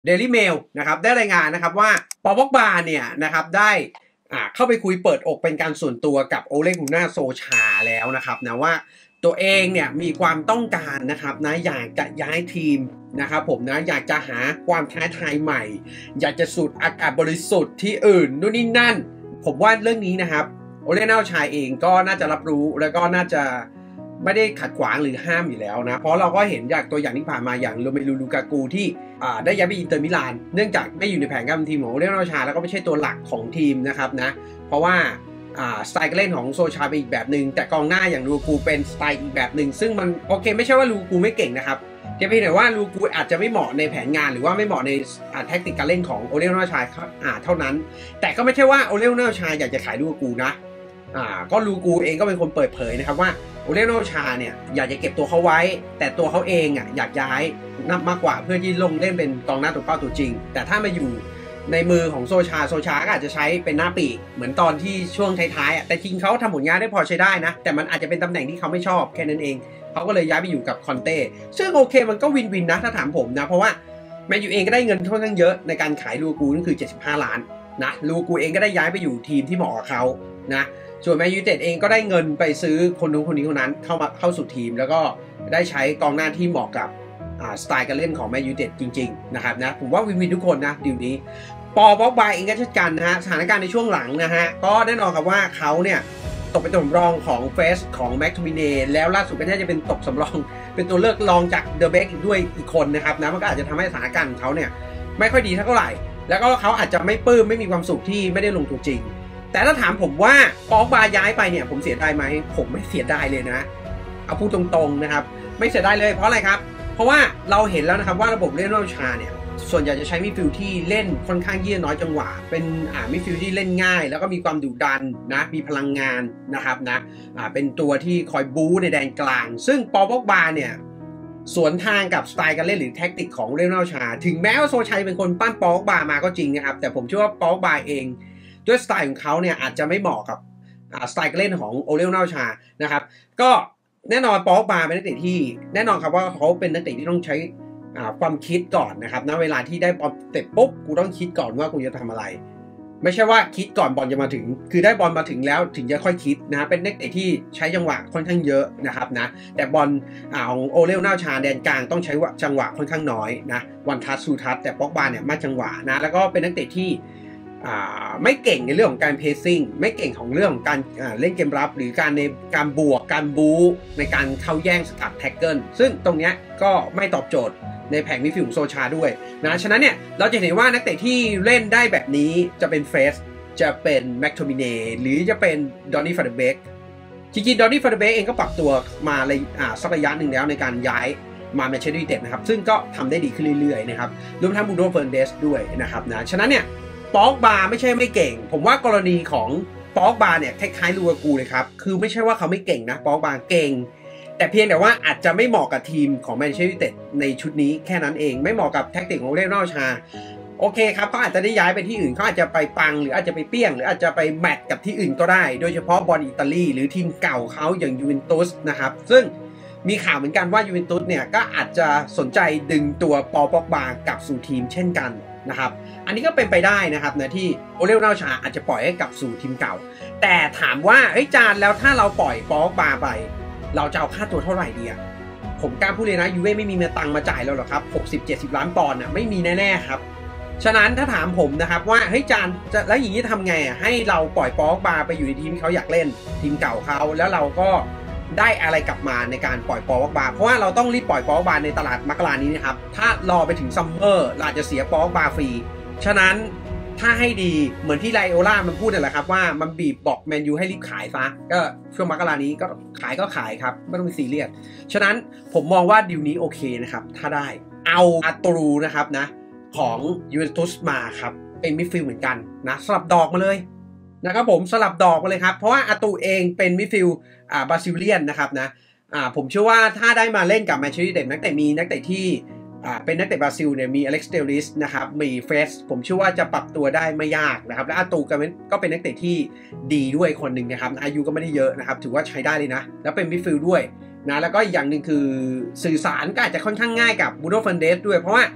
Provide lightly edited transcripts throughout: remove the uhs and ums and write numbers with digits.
Daily Mail นะครับได้รายงานนะครับว่าปอบ็อกบาเนี่ยนะครับได้เข้าไปคุยเปิดอกเป็นการส่วนตัวกับโอเลกุน่าโซชาแล้วนะครับนะว่าตัวเองเนี่ยมีความต้องการนะครับนะอยากจะย้ายทีมนะครับผมนะอยากจะหาความท้าทายใหม่อยากจะสูดอากาศบริสุทธิ์ที่อื่นนู่นนี่นั่นผมว่าเรื่องนี้นะครับโอเลกุน่าโซชาเองก็น่าจะรับรู้แล้วก็น่าจะไม่ได้ขัดขวางหรือห้ามอยู่แล้วนะเพราะเราก็เห็นจากตัวอย่างที่ผ่านมาอย่างโรเมลูลูกากูที่ได้ย้ายไปอินเตอร์มิลานเนื่องจากไม่อยู่ในแผนการทีมของโอเลกุน่าโซชาแล้วก็ไม่ใช่ตัวหลักของทีมนะครับนะเพราะว่าสไตล์การเล่นของโซชาเป็นอีกแบบหนึ่งแต่กองหน้าอย่างลูกูเป็นสไตล์อีกแบบหนึ่งซึ่งมันโอเคไม่ใช่ว่าลูกูไม่เก่งนะครับแค่เพียงแต่ว่าลูกูอาจจะไม่เหมาะในแผนงานหรือว่าไม่เหมาะในแทคติกการเล่นของโอเลกุน่าโซชาเท่านั้นแต่ก็ไม่ใช่ว่าโอเลกุน่าโซชาอยากจะขายลูกูนะก็ลูกูเองก็เป็นคนเปิดเผยนะครับว่าโอเลกุน่าโซชาเนี่ยอยากจะเก็บตัวเขาไว้แต่ตัวเขาเองอยากย้ายนับมากกว่าเพื่อที่ลงเล่นเป็นกองหน้าตัวเป้าตัวจริงแต่ถ้ามาอยู่ในมือของโซชาก็อาจจะใช้เป็นหน้าปีกเหมือนตอนที่ช่วงท้ายๆแต่จริงเขาทำผลงานได้พอใช้ได้นะแต่มันอาจจะเป็นตำแหน่งที่เขาไม่ชอบแค่นั้นเองเขาก็เลยย้ายไปอยู่กับคอนเต้ซึ่งโอเคมันก็วินวินนะถ้าถามผมนะเพราะว่าแมนยูเองก็ได้เงินค่อนข้างเยอะในการขายลูกูนั่นคือ75 ล้านนะลูกูเองก็ได้ย้ายไปอยู่ทีมที่เหมาะกับเขานะส่วนแมนยูเต็ดเองก็ได้เงินไปซื้อคนนู้นคนนี้คนนั้นเข้าสู่ทีมแล้วก็ได้ใช้กองหน้าที่เหมาะกับสไตล์การเล่นของแมนยูเต็ดจริงๆนะครับนะผมว่าวินวินทุกคนนะดีลนี้ปอบ็อกบาเองก็เช่นกันนะฮะสถานการณ์ในช่วงหลังนะฮะก็แน่นอนครับว่าเขาเนี่ยตกเป็นตัวสำรองของเฟสของแม็กโทมิเน่แล้วล่าสุดก็น่าจะเป็นตกสำรองเป็นตัวเลือกรองจากเดอะเบคด้วยอีกคนนะครับนะมันก็อาจจะทำให้สถานการณ์ของเขาเนี่ยไม่ค่อยดีเท่าไหร่แล้วก็เขาอาจจะไม่ปลื้มไม่มีความสุขที่ไม่ได้ลงตัวจริงแต่ถ้าถามผมว่าปอบ็อกบาย้ายไปเนี่ยผมเสียดายไหมผมไม่เสียดายเลยนะเอาพูดตรงๆนะครับไม่เสียดายเลยเพราะอะไรครับเพราะว่าเราเห็นแล้วนะครับว่าระบบเล่นโซชาเนี่ยส่วนใหญ่จะใช้มิดฟิลด์ที่เล่นค่อนข้างยืดน้อยจังหวะเป็นมิดฟิลด์ที่เล่นง่ายแล้วก็มีความดุดันนะมีพลังงานนะครับนะเป็นตัวที่คอยบู๊ในแดนกลางซึ่งปอบ็อกบาเนี่ยสวนทางกับสไตล์การเล่นหรือแท็กติกของโอเลกุน่าโซชาถึงแม้ว่าโซชาเป็นคนปั้นปอบ็อกบามาก็จริงนะครับแต่ผมเชื่อว่าปอบ็อกบาเองด้วยสไตล์ของเขาเนี่ยอาจจะไม่เหมาะกับสไตล์การเล่นของโอเลกุน่าโซชานะครับก็แน่นอนปอบ็อกบาเป็นนักเตะที่แน่นอนครับว่าเขาเป็นนักเตะที่ต้องใช้ความคิดก่อนนะครับณเวลาที่ได้บอลเตะปุ๊บกูต้องคิดก่อนว่ากูจะทำอะไรไม่ใช่ว่าคิดก่อนบอลจะมาถึงคือได้บอลมาถึงแล้วถึงจะค่อยคิดนะเป็นนักเตะที่ใช้จังหวะค่อนข้างเยอะนะครับนะแต่บอลของโอเลกุน่าโซชาแดนกลางต้องใช้จังหวะค่อนข้างน้อยนะวันทัชซูทัชแต่ป็อกบาเนี่ยมาจังหวะนะแล้วก็เป็นนักเตะที่ไม่เก่งในเรื่องของการเพสซิ่งไม่เก่งของเรื่องของการเล่นเกมรับหรือการบวกการบู๊ในการเข้าแย่งสกัดแท็กเกิลซึ่งตรงนี้ก็ไม่ตอบโจทย์ในแผงมิดฟิลด์ของโซชาด้วยนะฉะนั้นเนี่ยเราจะเห็นว่านักเตะที่เล่นได้แบบนี้จะเป็นเฟสจะเป็นแม็กโทมิเน่หรือจะเป็นดอนนี่ฟาเดเบกจริงๆดอนนี่ฟาเดเบกเองก็ปรับตัวมาเลยสักระยะหนึ่งแล้วในการย้ายมาแมนเชสเตอร์ยูไนเต็ดนะครับซึ่งก็ทำได้ดีขึ้นเรื่อยๆนะครับรวมทั้งบูโน่ เฟอร์นันเดสด้วยนะครับนะฉะนั้นเนี่ยปอบ็อกบาไม่ใช่ไม่เก่งผมว่ากรณีของปอบ็อกบาเนี่ยคล้ายๆลูกากูเลยครับคือไม่ใช่ว่าเขาไม่เก่งนะปอบ็อกบาเก่งแต่เพียงแต่ว่าอาจจะไม่เหมาะกับทีมของแมนเชสเตอร์ยูไนเต็ดในชุดนี้แค่นั้นเองไม่เหมาะกับแท็กติกของโอเลกุน่าโซชาโอเคครับเขาอาจจะได้ย้ายไปที่อื่นเขาอาจจะไปปังหรืออาจจะไปเปี้ยงหรืออาจจะไปแมตช์กับที่อื่นก็ได้โดยเฉพาะบอลอิตาลีหรือทีมเก่าเขาอย่างยูเวนตุสนะครับซึ่งมีข่าวเหมือนกันว่ายูเวนตุสเนี่ยก็อาจจะสนใจดึงตัวปอบ็อกบากลับสู่ทีมเช่นกันนะครับอันนี้ก็เป็นไปได้นะครับนะที่โอเลกุน่าโซชาอาจจะปล่อยให้กลับสู่ทีมเก่าแต่ถามว่าจานแล้วถ้าเราปล่อยปอบ็อกบาไปเราจะเอาค่าตัวเท่าไหร่ดีอะผมกล้าพูดเลยนะยูเว่ไม่มีตังค์มาจ่ายแล้วหรอกครับ60-70 ล้านปอนด์น่ะไม่มีแน่ๆครับฉะนั้นถ้าถามผมนะครับว่าจานแล้วอย่างนี้ทำไงให้เราปล่อยปอบ็อกบาไปอยู่ในทีมที่เขาอยากเล่นทีมเก่าเขาแล้วเราก็ได้อะไรกลับมาในการปล่อยปอบ็อกบาเพราะว่าเราต้องรีบปล่อยปอบ็อกบาในตลาดมกรานี้นะครับถ้ารอไปถึงซัมเมอร์เราจะเสียปอบ็อกบาฟรีฉะนั้นถ้าให้ดีเหมือนที่ไลโอล่ามันพูดนั่นแหละครับว่ามันบีบบอกแมนยูให้รีบขายซะก็ช่วงมกรานี้ก็ขายครับไม่ต้องไปซีเรียสฉะนั้นผมมองว่าดีลนี้โอเคนะครับถ้าได้เอาอาตูนะครับนะของยูเวนตุสมาครับเป็นมิดฟิลด์เหมือนกันนะสลับดอกมาเลยนะครับผมสลับดอกมาเลยครับเพราะว่าอาตูเองเป็นมิดฟิลด์บราซิเลียนนะครับนะผมเชื่อว่าถ้าได้มาเล่นกับแมนเชสเตอร์ยูไนเต็ดนักเตะที่เป็นนักเตะบราซิลเนี่ยมีอเล็กซ์เดลิสนะครับมีเฟสผมเชื่อว่าจะปรับตัวได้ไม่ยากนะครับและอาตูก็เป็นนักเตะที่ดีด้วยคนหนึ่งนะครับอายุก็ไม่ได้เยอะนะครับถือว่าใช้ได้เลยนะแล้วเป็นมิดฟิลด์ด้วยนะแล้วก็อีกอย่างหนึ่งคือสื่อสารก็อาจจะค่อนข้างง่ายกับบูโน่ เฟอร์นันเดสด้วยเพราะว่า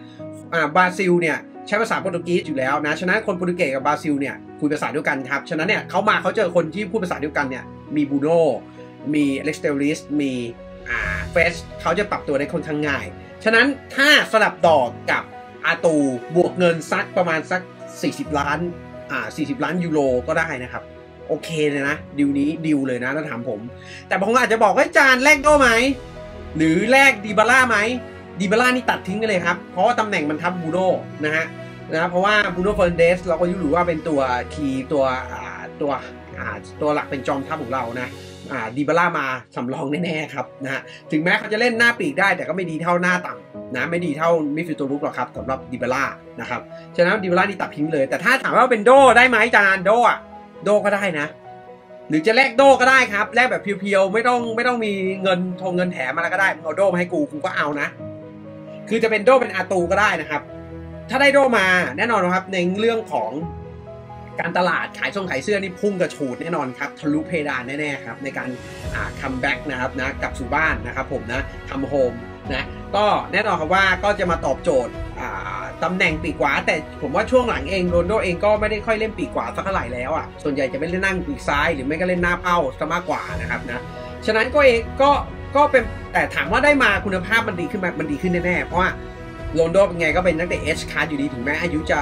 บราซิลเนี่ยใช้ภาษาโปรตุเกสอยู่แล้วนะฉะนั้นคนโปรตุเกสกับบราซิลเนี่ยคุยภาษาเดียวกันครับฉะนั้นเนี่ยเขาเจอคนที่พูดภาษาเดียวกันเนี่ยมีบูโน่มีอเล็กซ์เตลลิสมีเฟสเขาจะปรับตัวได้ค่อนข้างง่ายฉะนั้นถ้าสลับดอกกับอาตูบวกเงินสักประมาณสัก40 ล้าน40 ล้านยูโรก็ได้นะครับโอเคเลยนะดิวนี้ดิวเลยนะถ้าถามผมแต่บางคนอาจจะบอกว่าจานแลกโดไหมหรือแลกดิบาร่าไหมดิบาร่านี่ตัดทิ้งกันเลยครับเพราะว่าตำแหน่งมันทับบูโน่นะเพราะว่าบูโน่เฟอร์นันเดสเราก็รู้ว่าเป็นตัวคีย์ตัวหลักเป็นจอมทัพของเรานะดิบาร่ามาสำรองแน่ๆครับนะฮะถึงแม้เขาจะเล่นหน้าปีกได้แต่ก็ไม่ดีเท่าหน้าต่ำนะไม่ดีเท่ามิดฟิลด์ตัวรุกหรอกครับสำหรับดิบาร่านะครับฉะนั้นดิบาร่านี่ตัดทิ้งเลยแต่ถ้าถามว่าเป็นโดได้ไหมจานโดก็ได้นะหรือจะแลกโดก็ได้ครับแลกแบบเพียวๆไม่ต้องมีเงินแถมมาแล้วก็ได้เอาโดมาให้กูก็เอานะคือจะเป็นโดเป็นอาตูก็ได้นะครับถ้าได้โดมาแน่นอนนะครับในเรื่องของการตลาดขายเสื้อนี่พุ่งกระฉูดแน่นอนครับทะลุเพดานแน่ๆครับในการคัมแบ็กนะครับนะกลับสู่บ้านนะครับผมนะทำโฮมนะก็แน่นอนครับว่าก็จะมาตอบโจทย์ตำแหน่งปีกขวาแต่ผมว่าช่วงหลังเองโรนลโดเองก็ไม่ได้ค่อยเล่นปีกขวาสักเท่าไหร่แล้วส่วนใหญ่จะเป็นเล่นนั่งปีกซ้ายหรือไม่ก็เล่นหน้าเป้าซะมากกว่านะครับนะฉะนั้นก็เป็นแต่ถามว่าได้มาคุณภาพมันดีขึ้นแน่ๆเพราะว่าโรนลโดเป็นไงก็เป็นนักเตะเอชคาร์ดอยู่ดีถึงแม้อายุจะ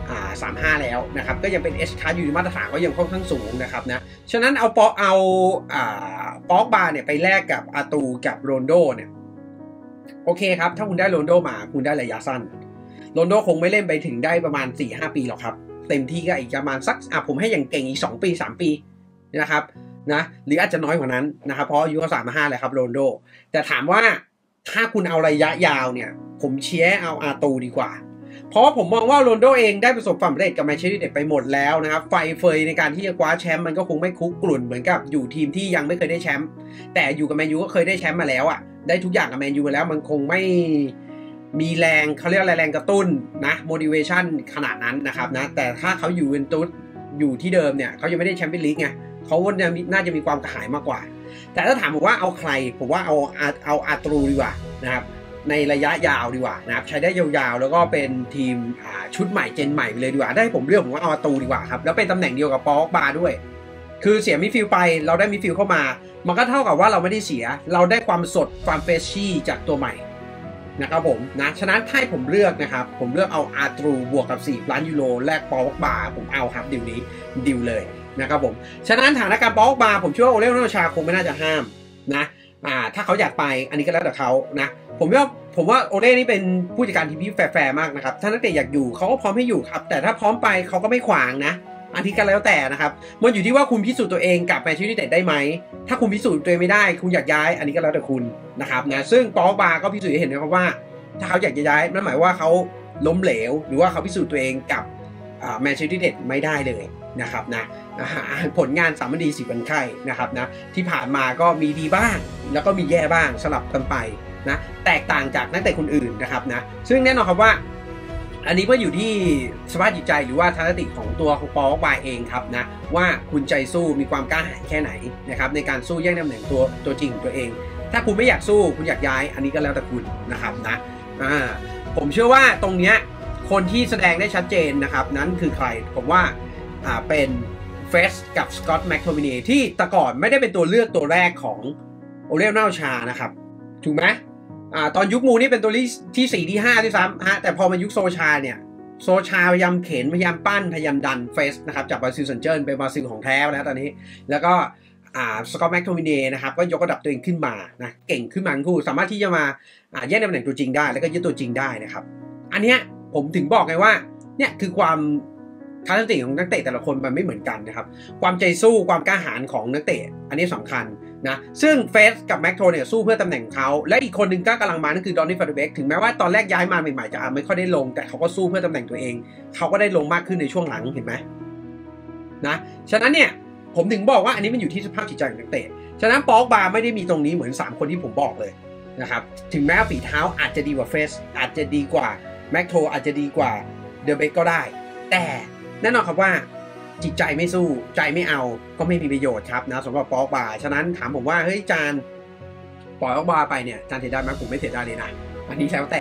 35แล้วนะครับก็ยังเป็น H คาร์อยู่ในมาตรฐานก็ยังค่อนข้างสูงนะครับนะฉะนั้นเอาป๊อกบาเนี่ยไปแลกกับอาตูกับโรนโดเนี่ยโอเคครับถ้าคุณได้โรนโดมาคุณได้ระยะสั้นโรนโดคงไม่เล่นไปถึงได้ประมาณ 4-5 ปีหรอกครับเต็มที่ก็อีกประมาณสักผมให้อย่างเก่งอีก2 ปี 3 ปีนะครับนะหรืออาจจะน้อยกว่านั้นนะครับเพราะอายุเขา35แล้วครับโรนโดแต่ถามว่าถ้าคุณเอาระยะยาวเนี่ยผมเชียร์เอาอาตูดีกว่าเพราะว่าผมมองว่าโรนโดเองได้ประสบความสำเร็จกับแมนเชสเตอร์ยูไนเต็ดไปหมดแล้วนะครับไฟเฟยในการที่จะคว้าแชมป์มันก็คงไม่คุกกลุ่นเหมือนกับอยู่ทีมที่ยังไม่เคยได้แชมป์แต่อยู่กับแมนยูก็เคยได้แชมป์มาแล้วได้ทุกอย่างกับแมนยูมาแล้วมันคงไม่มีแรงเขาเรียกอะไรแรงกระตุ้นนะ motivation ขนาดนั้นนะครับนะแต่ถ้าเขาอยู่เวนตุสอยู่ที่เดิมเนี่ยเขายังไม่ได้แชมเปี้ยนลีกไงเขาน่าจะมีความกระหายมากกว่าแต่ถ้าถามผมว่าเอาใครผมว่าเอาอาตรูดีกว่านะครับในระยะยาวดีกว่านะครับใช้ได้ยาวๆแล้วก็เป็นทีมชุดใหม่เจนใหม่ไปเลยดีกว่าได้ผมเลือกผมว่าเอาอาตูดีกว่าครับแล้วเป็นตำแหน่งเดียวกับป๊อกบาด้วยคือเสียมิดฟิลด์ไปเราได้มิดฟิลด์เข้ามามันก็เท่ากับว่าเราไม่ได้เสียเราได้ความสดความเฟรชชี่จากตัวใหม่นะครับผมนะฉะนั้นถ้าผมเลือกนะครับผมเลือกเอาอาตรูบวกกับ4 ล้านยูโรแลกป๊อกบาผมเอาครับดิวนี้ดิวเลยนะครับผมฉะนั้นฐานการป๊อกบาผมเชื่อว่าโอเล่ กุนนาโซลชาร์คงไม่น่าจะห้ามนะถ้าเขาอยากไปอันนี้ก็แล้วแต่เขานะผมว่าโอเล่นี่เป็นผู้จัดการทีมที่แฟร์มากนะครับถ้านักเตะอยากอยู่เขาก็พร้อมให้อยู่ครับแต่ถ้าพร้อมไปเขาก็ไม่ขวางนะอันนี้ก็แล้วแต่นะครับมันอยู่ที่ว่าคุณพิสูจน์ตัวเองกับแมนเชสเตอร์ยูไนเต็ดได้ไหมถ้าคุณพิสูจน์ตัวเองไม่ได้คุณอยากย้ายอันนี้ก็แล้วแต่คุณนะครับนะซึ่งป๊อกบาก็พิสูจน์ให้เห็นนะครับว่าถ้าเขาอยากจะย้ายนั่นหมายว่าเขาล้มเหลวหรือว่าเขาพิสูจน์ตัวเองกับแมนเชสเตอร์ยูไนเต็ดไม่ได้เลยนะครับนะผลงาน3 ดี 10 วันไข้นะครับนะที่ผ่านมาก็มีดีบ้างแล้วก็มีแย่บ้างสลับกันไปนะแตกต่างจากนักเตะคนอื่นนะครับนะซึ่งแน่นอนครับว่าอันนี้ก็อยู่ที่สภาพจิตใจหรือว่าทัศนคติของตัวของป๊อกบาเองครับนะว่าคุณใจสู้มีความกล้าหาญแค่ไหนนะครับในการสู้แย่งตำแหน่งตัวจริงตัวเองถ้าคุณไม่อยากสู้คุณอยากย้ายอันนี้ก็แล้วแต่คุณนะครับนะผมเชื่อว่าตรงเนี้ยคนที่แสดงได้ชัดเจนนะครับนั้นคือใครผมว่าเป็นเฟสกับสกอตต์แม็กโทมินีที่แต่ก่อนไม่ได้เป็นตัวเลือกตัวแรกของโอเล่ กุนนาโซลชาร์นะครับถูกไหมตอนยุคมูนี่เป็นตัวที่4ที่5ด้วยซ้ำแต่พอมายุคโซชาเนี่ยโซชาพยายามเข็นพยายามปั้นพยายามดันเฟสนะครับจากบราซิลซันเจิ้นเป็นบราซิลของแท้แล้วตอนนี้แล้วก็สกอตต์แม็กโทมินีนะครับก็ยกระดับตัวเองขึ้นมานะเก่งขึ้นมาคู่สามารถที่จะมาแย่งตำแหน่งตัวจริงได้แล้วก็ยึดตัวจริงได้นะครับอันเนี้ยผมถึงบอกไงว่าเนี่ยคือความทัศนคติของนักเตะแต่ละคนมันไม่เหมือนกันนะครับความใจสู้ความกล้าหาญของนักเตะอันนี้สำคัญนะซึ่งเฟสกับแม็กโทเนี่ยสู้เพื่อตำแหน่งเขาและอีกคนหนึ่งก็กำลังมานั่นคือดอนนี่ฟาร์เบกถึงแม้ว่าตอนแรกย้ายมาใหม่ๆจะไม่ค่อยได้ลงแต่เขาก็สู้เพื่อตำแหน่งตัวเองเขาก็ได้ลงมากขึ้นในช่วงหลังเห็นไหมนะฉะนั้นเนี่ยผมถึงบอกว่าอันนี้มันอยู่ที่สภาพจิตใจของนักเตะฉะนั้นป๊อกบาไม่ได้มีตรงนี้เหมือน3 คนที่ผมบอกเลยนะครับถึงแม้ฝีเท้าอาจจะดีกว่าเฟสอาจจะดีกว่าแม็กโทอาจจะดีกว่าเดอะเบกก็ได้แต่แน่นอนครับว่าจิตใจไม่สู้ใจไม่เอาก็ไม่มีประโยชน์ครับนะสำหรับป๊อกบาฉะนั้นถามผมว่าเฮ้ยจานปล่อยป๊อกบาไปเนี่ยจานเสียดายไหมผมไม่เสียดายเลยนะอันนี้แล้วแต่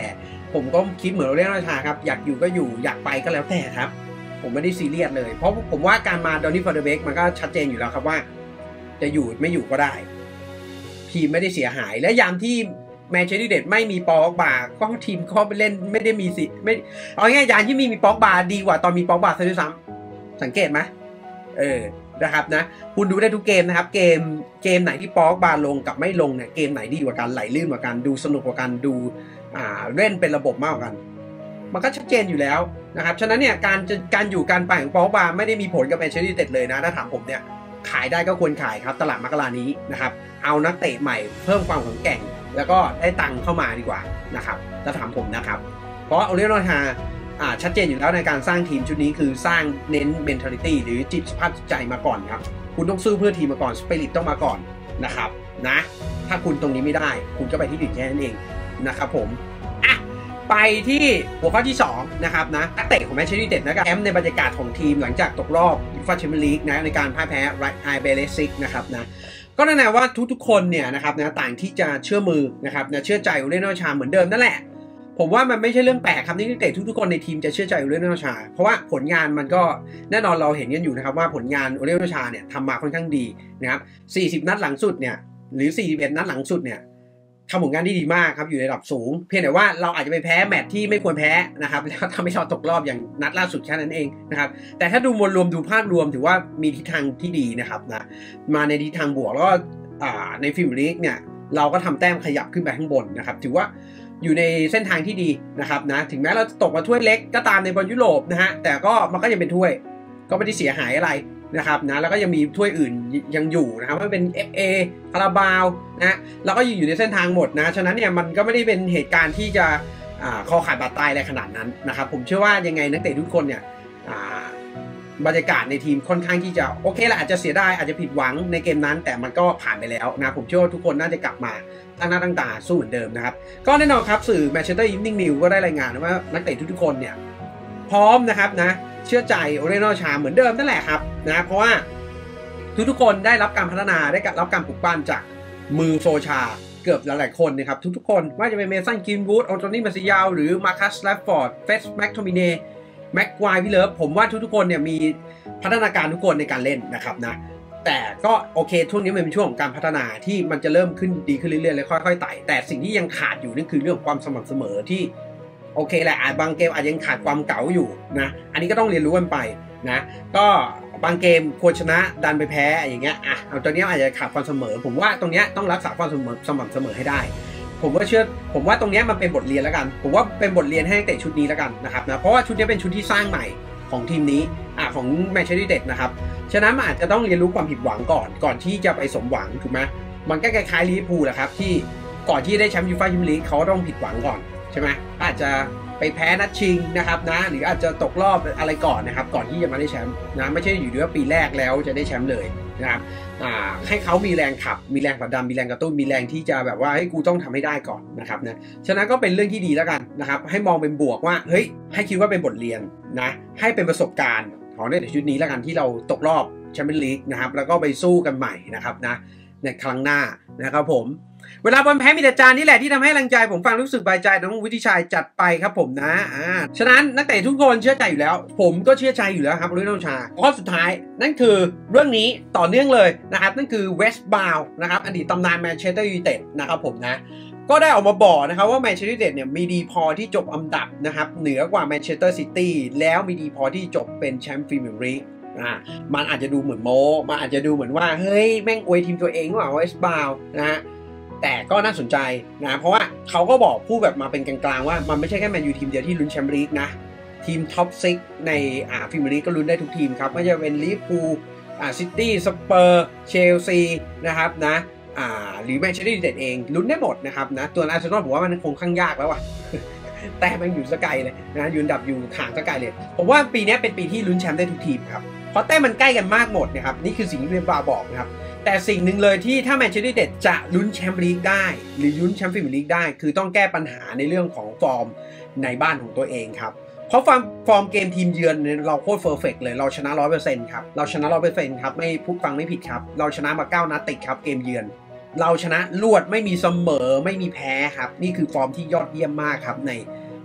ผมก็คิดเหมือนเราเรียกราชาครับอยากอยู่ก็อยู่อยากไปก็แล้วแต่ครับผมไม่ได้ซีเรียสเลยเพราะผมว่าการมาดอนนี่ฟอร์เดเบกมันก็ชัดเจนอยู่แล้วครับว่าจะอยู่ไม่อยู่ก็ได้ทีมไม่ได้เสียหายและยามที่แมนเชสเตอร์ยูไนเต็ดไม่มีปอกบาก็ทีมก็ไปเล่นไม่ได้มีสิไม่เอาง่ายๆยามที่มีปอกบาดีกว่าตอนมีปอกบาซะด้วยซ้ำสังเกตไหมนะครับนะคุณดูได้ทุกเกมนะครับเกมไหนที่ปอกบาลงกับไม่ลงเนี่ยเกมไหนดีกว่ากันไหลลื่นกว่ากันดูสนุกกว่ากันดูเล่นเป็นระบบมากกว่ากันมันก็ชัดเจนอยู่แล้วนะครับฉะนั้นเนี่ยการอยู่การไปของปอกบาไม่ได้มีผลกับแมนเชสเตอร์ยูไนเต็ดเลยนะถ้าถามผมเนี่ยขายได้ก็ควรขายครับตลาดมกรานี้นะครับเอานักเตะใหม่เพิ่มความแข็งแกร่งแล้วก็ได้ตังค์เข้ามาดีกว่านะครับถ้าถามผมนะครับเพราะโอเลโนทาชัดเจนอยู่แล้วในการสร้างทีมชุดนี้คือสร้างเน้น mentality หรือจิตสภาพจิตใจมาก่อนครับคุณต้องสู้เพื่อทีมมาก่อนสปิริตต้องมาก่อนนะครับนะถ้าคุณตรงนี้ไม่ได้คุณก็ไปที่อื่นแค่นั้นเองนะครับผมไปที่หัวข้อที่2นะครับนะนักเตะของแมนเชสเตอร์ยูไนเต็ดนะครับแอมในบรรยากาศของทีมหลังจากตกรอบยูฟ่าแชมเปี้ยนลีกนะในการพ่ายแพ้ไรไอเบเลซิกนะครับนะก็แน่ๆว่าทุกๆคนเนี่ยนะครับนะต่างที่จะเชื่อมือนะครับนะเชื่อใจโอเลโนชาเหมือนเดิมนั่นแหละผมว่ามันไม่ใช่เรื่องแปลกครับที่นักเตะทุกๆคนในทีมจะเชื่อใจโอเลโนชาเพราะว่าผลงานมันก็แน่นอนเราเห็นกันอยู่นะครับว่าผลงานโอเลโนชาเนี่ยทำมาค่อนข้างดีนะครับ40นัดหลังสุดเนี่ยหรือ41นัดหลังสุดเนี่ยทำผลงานที่ดีมากครับอยู่ในระดับสูงเพียงแต่ว่าเราอาจจะไปแพ้แมตช์ที่ไม่ควรแพ้นะครับแล้วทำให้เราตกรอบอย่างนัดล่าสุดแค่นั้นเองนะครับแต่ถ้าดูมวลรวมดูภาพรวมถือว่ามีทิศทางที่ดีนะครับนะมาในทิศทางบวกแล้วก็ในพรีเมียร์ลีกเนี่ยเราก็ทำแต้มขยับขึ้นไปข้างบนนะครับถือว่าอยู่ในเส้นทางที่ดีนะครับนะถึงแม้เราจะตกมาถ้วยเล็กก็ตามในบอลยุโรปนะฮะแต่ก็มันก็ยังเป็นถ้วยก็ไม่ได้เสียหายอะไรนะครับนะแล้วก็ยังมีถ้วยอื่นยังอยู่นะครับไม่เป็น FA คาราบาวนะแล้วก็อยู่ในเส้นทางหมดนะฉะนั้นเนี่ยมันก็ไม่ได้เป็นเหตุการณ์ที่จะคอขาดบาดตายอะไรขนาดนั้นนะครับผมเชื่อว่ายังไงนักเตะทุกคนเนี่ยบรรยากาศในทีมค่อนข้างที่จะโอเคแหละอาจจะเสียได้อาจจะผิดหวังในเกมนั้นแต่มันก็ผ่านไปแล้วนะผมเชื่อว่าทุกคนน่าจะกลับมาตั้งหน้าตั้งตาสู้เหมือนเดิมนะครับก็แน่นอนครับสื่อ Manchester Evening News ก็ได้รายงานว่านักเตะทุกคนเนี่ยพร้อมนะครับนะเชื่อใจโอเลโนชาเหมือนเดิมนั่นแหละครับนะเพราะว่าทุกคนได้รับการพัฒนาได้รับการปลุกปั้นจากมือโซชาเกือบหลายๆคนนะครับทุกๆคนว่าจะเป็นเมสันกินวูดออนโทนี่มาซิยาวหรือมาคัสแรดฟอร์ดเฟสแม็กโทมิเน่แม็กควายพี่เลิฟผมว่าทุกๆคนเนี่ยมีพัฒนาการทุกคนในการเล่นนะครับนะแต่ก็โอเคช่วงนี้มันเป็นช่วงของการพัฒนาที่มันจะเริ่มขึ้นดีขึ้นเรื่อยๆเลยค่อยๆไต่แต่สิ่งที่ยังขาดอยู่นั่นคือเรื่องความสม่ำเสมอที่โอเคแหละบางเกมอาจยังขาดความเก๋าอยู่นะอันนี้ก็ต้องเรียนรู้กันไปนะก็บางเกมควรชนะดันไปแพ้อย่างเงี้ยเอาตอนนี้อาจจะขาดความเสมอผมว่าตรงนี้ต้องรักษาความสม่ำเสมอให้ได้ผมว่าตรงนี้มันเป็นบทเรียนแล้วกันผมว่าเป็นบทเรียนให้นักเตะชุดนี้แล้วกันนะครับนะเพราะว่าชุดนี้เป็นชุดที่สร้างใหม่ของทีมนี้ของแมนเชสเตอร์ยูไนเต็ดนะครับฉะนั้นมันอาจจะต้องเรียนรู้ความผิดหวังก่อนที่จะไปสมหวังถูกไหมมันก็คล้ายๆลิเวอร์พูลแหละครับที่ก่อนที่ได้แชมป์ยูฟ่าแชมเปี้ยนลีกเขาต้องผิดหวังก่อนใช่ไหมอาจจะไปแพ้นัดชิงนะครับนะหรืออาจจะตกรอบอะไรก่อนนะครับก่อนที่จะมาได้แชมป์นะไม่ใช่อยู่ด้วยปีแรกแล้วจะได้แชมป์เลยนะครับให้เขามีแรงขับมีแรงผลักดันมีแรงกระตุ้นมีแรงที่จะแบบว่าให้กูต้องทำให้ได้ก่อนนะครับนะฉะนั้นก็เป็นเรื่องที่ดีแล้วกันนะครับให้มองเป็นบวกว่าเฮ้ยให้คิดว่าเป็นบทเรียนนะให้เป็นประสบการณ์ของในชุดนี้แล้วกันที่เราตกรอบแชมเปี้ยนลีกนะครับแล้วก็ไปสู้กันใหม่นะครับนะในครั้งหน้านะครับผมเวลาบอลแพ้มีแต่จานนี่แหละที่ทำให้แรงใจผมฟังรู้สึกสบายใจน้องวิทิชัยจัดไปครับผมนะฉะนั้นนักเตะทุกคนเชื่อใจอยู่แล้วผมก็เชื่อใจอยู่แล้วครับโอเลโนชาข้อสุดท้ายนั่นคือเรื่องนี้ต่อเนื่องเลยนะครับนั่นคือเวสต์บาวนะครับอดีตตำนานแมนเชสเตอร์ยูไนเต็ดนะครับผมนะก็ได้ออกมาบอกนะครับว่าแมนเชสเตอร์ยูไนเต็ดเนี่ยมีดีพอที่จบอันดับนะครับเหนือกว่าแมนเชสเตอร์ซิตี้แล้วมีดีพอที่จบเป็นแชมป์พรีเมียร์ลีกมันอาจจะดูเหมือนโม้มันอาจจะดูเหมือนว่าเฮ้ยแม่งอวยทีมตัวเองว่าเวสต์บาวนะฮะแต่ก็น่าสนใจนะเพราะว่าเขาก็บอกพูดแบบมาเป็นกลางๆว่ามันไม่ใช่แค่แมนยูทีมเดียวที่ลุ้นแชมป์ลีกนะทีมท็อป6ในพรีเมียร์ลีกก็ลุ้นได้ทุกทีมครับไม่ว่าจะเป็นลิเวอร์พูลซิตี้สเปอร์เชลซีนะครับนะหรือแมนเชสเตอร์ยูไนเต็ดเองลุ้นได้หมดนะครับนะตัวอาร์เซนอลผมว่ามันคงข้างยากแล้วว่ะแต่มันอยู่สกายเลยนะยืนดับอยู่ห่างสกายเลยผมว่าปีนี้เป็นปีที่ลุ้นแชมป์ได้ทุกทีมครับเพราะแต้มมันใกล้กันมากหมดนะครับนี่คือสิ่งที่เวบาบอกนะครับแต่สิ่งหนึ่งเลยที่ถ้าแมนเชสเตอร์ยูไนเต็ดจะลุ้นแชมป์ลีกได้หรือลุ้นแชมป์พรีเมียร์ลีกได้คือต้องแก้ปัญหาในเรื่องของฟอร์มในบ้านของตัวเองครับเพราะฟอร์มเกมทีมเยือนเราโคตรเพอร์เฟกต์เลยเราชนะ 100% ครับเราชนะ 100% ครับไม่พูดฟังไม่ผิดครับเราชนะมา9นัดติดครับเกมเยือนเราชนะรวดไม่มีเสมอไม่มีแพ้ครับนี่คือฟอร์มที่ยอดเยี่ยมมากครับใน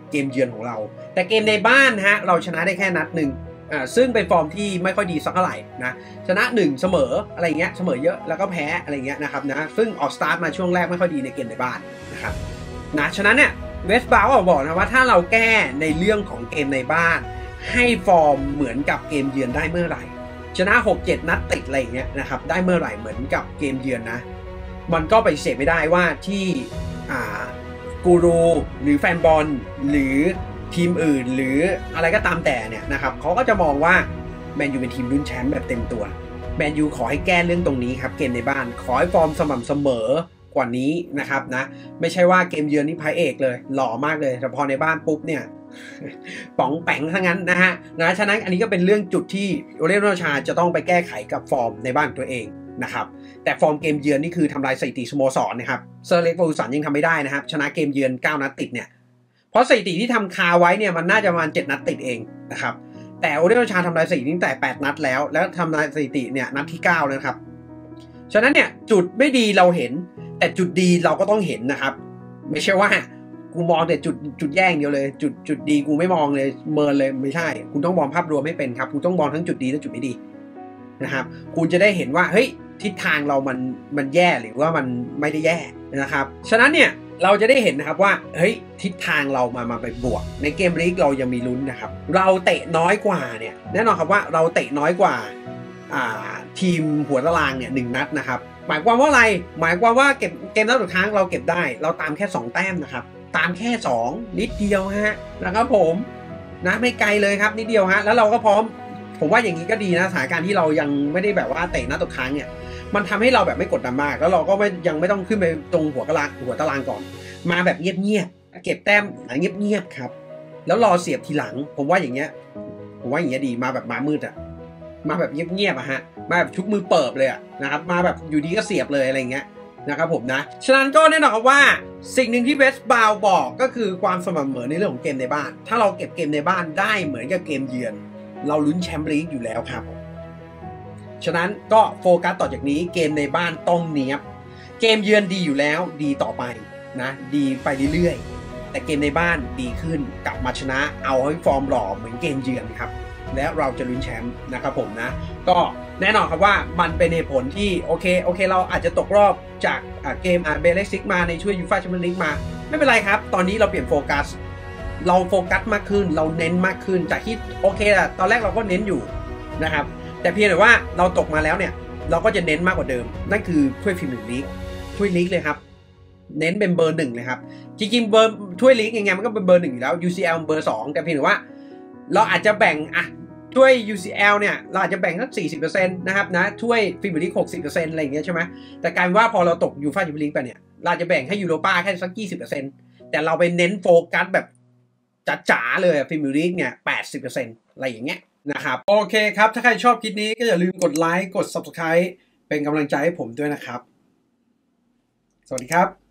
เกมเยือนของเราแต่เกมในบ้านฮะเราชนะได้แค่นัดหนึ่งซึ่งเป็นฟอร์มที่ไม่ค่อยดีสักเท่าไหร่นะชนะ1เสมออะไรเงี้ยเสมอเยอะแล้วก็แพ้อะไรเงี้ยนะครับนะซึ่งออกสตาร์ทมาช่วงแรกไม่ค่อยดีในเกมในบ้านนะครับนะฉะนั้นเนี่ยเวสต์บราวน์บอกนะว่าถ้าเราแก้ในเรื่องของเกมในบ้านให้ฟอร์มเหมือนกับเกมเยือนได้เมื่อไหร่ชนะ 6-7 นัดติดอะไรเงี้ยนะครับได้เมื่อไหร่เหมือนกับเกมเยือนนะมันก็ไปเสียไม่ได้ว่าที่กูรูหรือแฟนบอลหรือทีมอื่นหรืออะไรก็ตามแต่เนี่ยนะครับเขาก็จะมองว่าแมนยูเป็นทีมลุ้นแชมป์แบบเต็มตัวแมนยูขอให้แก้เรื่องตรงนี้ครับเกมในบ้านขอให้ฟอร์มสม่ำเสมอกว่านี้นะครับนะไม่ใช่ว่าเกมเยือนนี่พระเอกเลยหล่อมากเลยแต่พอในบ้านปุ๊บเนี่ยป๋องแป๋งทั้งนั้นนะฮะฉะนั้นอันนี้ก็เป็นเรื่องจุดที่โอเลโนชาจะต้องไปแก้ไขกับฟอร์มในบ้านตัวเองนะครับแต่ฟอร์มเกมเยือนนี่คือทำลายสถิติสโมสรนะครับเซอร์เล็กซ์ เฟอร์กูสันยังทำไม่ได้นะครับชนะเกมเยือน9นัดติดเนี่ยเพราะสถิติที่ทำคาไว้เนี่ยมันน่าจะประมาณ7นัดติดเองนะครับแต่โอเลโนชาทำลายสถิติตั้งแต่8นัดแล้วทำลายสถิติเนี่ยนัดที่9นะครับฉะนั้นเนี่ยจุดไม่ดีเราเห็นแต่จุดดีเราก็ต้องเห็นนะครับไม่ใช่ว่ากูมองแต่จุดแย่งเดียวเลยจุดดีกูไม่มองเลยเมินเลยไม่ใช่คุณต้องมองภาพรวมให้เป็นครับคุณต้องมองทั้งจุดดีและจุดไม่ดีนะครับคุณจะได้เห็นว่าเฮ้ยทิศทางเรามันแย่หรือว่ามันไม่ได้แย่นะครับฉะนั้นเนี่ยเราจะได้เห็นนะครับว่าเฮ้ยทิศทางเรามาไปบวกในเกมลีกเรายังมีลุ้นนะครับเราเตะน้อยกว่าเนี่ยแน่นอนครับว่าเราเตะน้อยกว่าทีมหัวตารางเนี่ย1นัดนะครับหมายความว่าอะไรหมายความว่าเก็บเกมนัดสุดท้ายเราเก็บได้เราตามแค่2แต้มนะครับตามแค่2นิดเดียวฮะนะครับผมนะไม่ไกลเลยครับนิดเดียวฮะแล้วเราก็พร้อมผมว่าอย่างนี้ก็ดีนะสถานการณ์ที่เรายังไม่ได้แบบว่าเตะนัดสุดท้ายเนี่ยมันทำให้เราแบบไม่กดดันมากแล้วเราก็ยังไม่ต้องขึ้นไปตรงหัวตารางก่อนมาแบบเงียบๆเก็บแต้มเงียบๆครับแล้วรอเสียบทีหลังผมว่าอย่างเงี้ยดีมาแบบมามืดอะมาแบบเงียบๆอะฮะมาแบบชุกมือเปิบเลยอะนะครับมาแบบอยู่ดีก็เสียบเลยอะไรเงี้ยนะครับผมนะฉะนั้นก็แน่นอนครับว่าสิ่งหนึ่งที่เวสต์บราวน์บอกก็คือความสม่ำเสมอในเรื่องของเกมในบ้านถ้าเราเก็บเกมในบ้านได้เหมือนกับเกมเยือนเราลุ้นแชมป์ลีกอยู่แล้วครับฉะนั้นก็โฟกัสต่อจากนี้เกมในบ้านต้องเนียบเกมเยือนดีอยู่แล้วดีต่อไปนะดีไปเรื่อยๆแต่เกมในบ้านดีขึ้นกลับมาชนะเอาให้ฟอร์มหล่อเหมือนเกมเยือนครับแล้วเราจะลุ้นแชมป์นะครับผมนะก็แน่นอนครับว่ามันเป็นเหตุผลที่โอเคเราอาจจะตกรอบจากเกมเบเลซิกมาในช่วยยูฟ่าแชมเปี้ยนลีกมาไม่เป็นไรครับตอนนี้เราเปลี่ยนโฟกัสเราโฟกัสมากขึ้นเราเน้นมากขึ้นจากที่โอเคอะตอนแรกเราก็เน้นอยู่นะครับแต่เพียงแต่ว่าเราตกมาแล้วเนี่ยเราก็จะเน้นมากกว่าเดิมนั่นคือถ้วยพรีเมียร์ลีกถ้วยลีกเลยครับเน้นเป็นเบอร์1เลยครับจริงๆเบอร์ถ้วยลีกยังไงมันก็เป็นเบอร์1อยู่แล้ว UCL เบอร์2แต่เพียงแต่ว่าเราอาจจะแบ่งถ้วย UCL เนี่ยเราอาจจะแบ่งสัก 40% นะครับนะถ้วยพรีเมียร์ลีก 60% อะไรอย่างเงี้ยใช่ไหมแต่กลายเป็นว่าพอเราตกยูฟ่าแชมเปี้ยนลีกไปเนี่ยเราจะแบ่งให้ยูโรป้าแค่สัก 20% แต่เราไปเน้นโฟกัสแบบจ๋าๆเลยพรีเมียร์ลีกเนี่ย 80% อะไรอย่างเงี้ยนะครับโอเคครับถ้าใครชอบคลิปนี้ก็อย่าลืมกดไลค์กด Subscribe เป็นกำลังใจให้ผมด้วยนะครับสวัสดีครับ